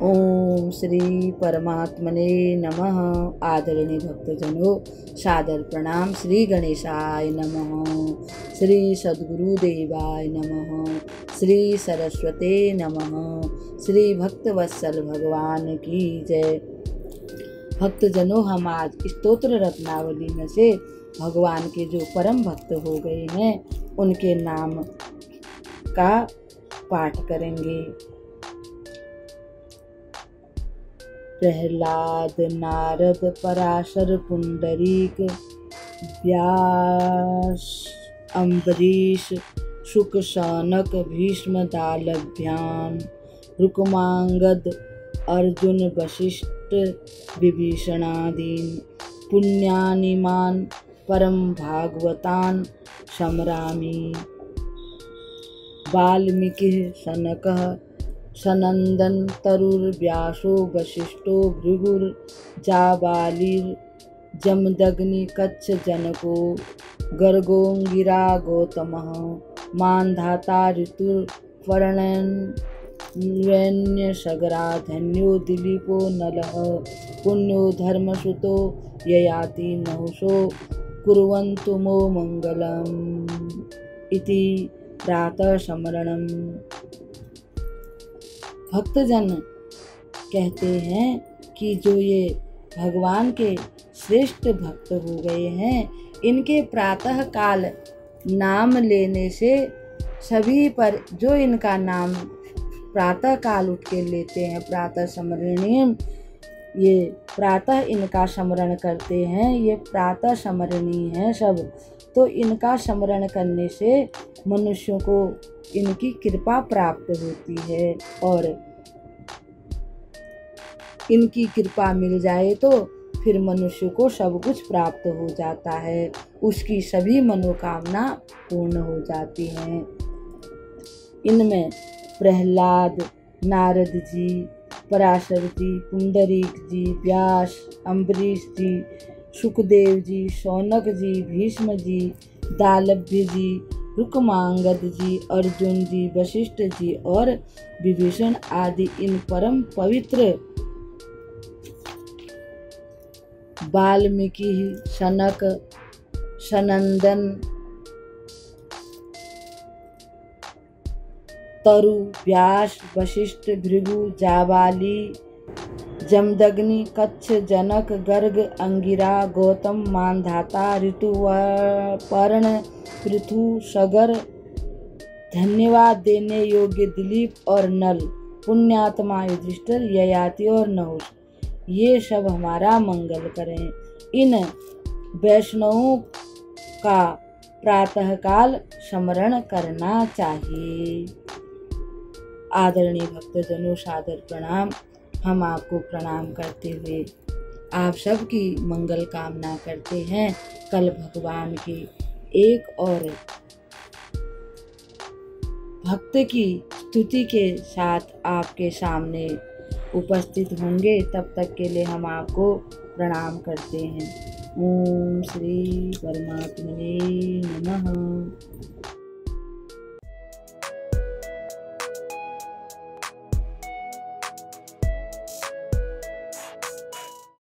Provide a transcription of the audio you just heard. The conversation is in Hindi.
ओम श्री परमात्मने नमः। आदरणीय भक्तजनों, सादर प्रणाम। श्री गणेशाय नमः, श्री सद्गुरुदेवाय नमः, श्री सरस्वते नमः, श्री भक्तवत्सल भगवान की जय। भक्तजनों, हम आज स्तोत्र रत्नावली में से भगवान के जो परम भक्त हो गए हैं उनके नाम का पाठ करेंगे। प्रहलाद, नारद, पराशर, पुंडरीक, व्यास, अम्बरीश, शुक, शौनक, भीष्म, दालभ्याम, रुक्मांगद, अर्जुन, वशिष्ठ, विभीषणादीन पुण्यानिमान परम भागवतान शमरामि। वाल्मीकि, सनकः, सनंदन, तरुर्व्यासो, वशिष्ठो, भृगुर, जाबालिर, जमदग्नि, कच्छ, जनको, गर्गोंगिरा, गौतमः, मानधाता, ऋतुर्वर्ण्य, सगरा, धन्यो, दिलीपो, नलः, पुण्यो, धर्मसुतो, ययाति, नहुषो, कुर्वन्तु मो मंगलम्। इति प्रातः स्मरणम्। भक्तजन कहते हैं कि जो ये भगवान के श्रेष्ठ भक्त हो गए हैं, इनके प्रातः काल नाम लेने से सभी पर जो इनका नाम प्रातः काल उठ के लेते हैं, प्रातः स्मरणीय, ये प्रातः इनका स्मरण करते हैं, ये प्रातः स्मरणीय हैं सब। तो इनका स्मरण करने से मनुष्यों को इनकी कृपा प्राप्त होती है, और इनकी कृपा मिल जाए तो फिर मनुष्य को सब कुछ प्राप्त हो जाता है, उसकी सभी मनोकामना पूर्ण हो जाती हैं। इनमें प्रहलाद, नारद जी, पराशर जी, पुंडरीक जी, व्यास, अम्बरीश जी, सुखदेव जी, शौनक जी, भीष्म जी, दालभ्य जी, रुक्मांगद जी, अर्जुन जी, वशिष्ठ जी और विभीषण आदि इन परम पवित्र वाल्मीकि, सनक, सनंदन, तरु, व्यास, वशिष्ठ, भृगु, जाबाली, जमदग्नि, कच्छ, जनक, गर्ग, अंगिरा, गौतम, मानधाता, ऋतुपर्ण, पृथु, सगर, धन्यवाद देने योग्य दिलीप और नल, पुण्यात्मा युधिष्ठिर, ययाति और नहुष, ये सब हमारा मंगल करें। इन वैष्णवों का प्रातःकाल स्मरण करना चाहिए। आदरणीय भक्तजनों, सादर प्रणाम। हम आपको प्रणाम करते हुए आप सबकी मंगल कामना करते हैं। कल भगवान की एक और भक्त की स्तुति के साथ आपके सामने उपस्थित होंगे। तब तक के लिए हम आपको प्रणाम करते हैं। ओम श्री परमात्मने नमः।